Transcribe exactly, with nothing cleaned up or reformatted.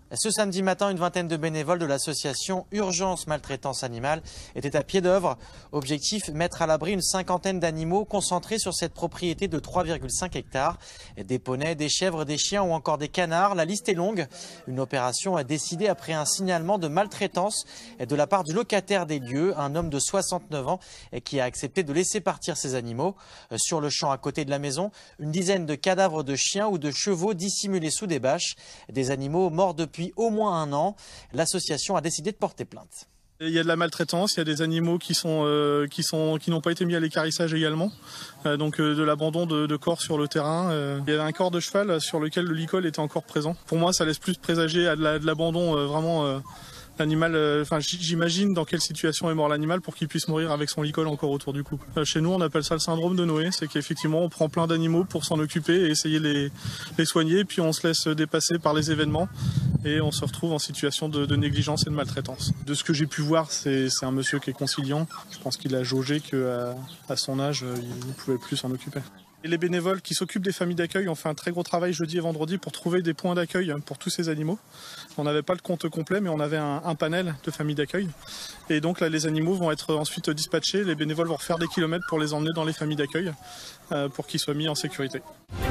Ce samedi matin, une vingtaine de bénévoles de l'association Urgence Maltraitance Animale étaient à pied d'œuvre. Objectif, mettre à l'abri une cinquantaine d'animaux concentrés sur cette propriété de trois virgule cinq hectares. Des poneys, des chèvres, des chiens ou encore des canards. La liste est longue. Une opération a décidé après un signalement de maltraitance de la part du locataire des lieux, un homme de soixante-neuf ans qui a accepté de laisser partir ses animaux. Sur le champ à côté de la maison, une dizaine de cadavres de chiens ou de chevaux dissimulés sous des bâches. Des animaux morts depuis au moins un an. L'association a décidé de porter plainte. Il y a de la maltraitance, il y a des animaux qui sont euh, qui sont qui n'ont pas été mis à l'équarrissage également, euh, donc euh, de l'abandon de, de corps sur le terrain. Euh, il y a un corps de cheval sur lequel le licol était encore présent. Pour moi, ça laisse plus présager à de l'abandon euh, vraiment. Euh, L'animal, enfin euh, j'imagine dans quelle situation est mort l'animal pour qu'il puisse mourir avec son licol encore autour du cou. Euh, chez nous, on appelle ça le syndrome de Noé, c'est qu'effectivement on prend plein d'animaux pour s'en occuper et essayer de les, les soigner, puis on se laisse dépasser par les événements et on se retrouve en situation de, de négligence et de maltraitance. De ce que j'ai pu voir, c'est un monsieur qui est conciliant. Je pense qu'il a jaugé qu'à à son âge, il ne pouvait plus s'en occuper. Et les bénévoles qui s'occupent des familles d'accueil ont fait un très gros travail jeudi et vendredi pour trouver des points d'accueil pour tous ces animaux. On n'avait pas le compte complet, mais on avait un, un panel de familles d'accueil. Et donc là, les animaux vont être ensuite dispatchés. Les bénévoles vont refaire des kilomètres pour les emmener dans les familles d'accueil euh, pour qu'ils soient mis en sécurité.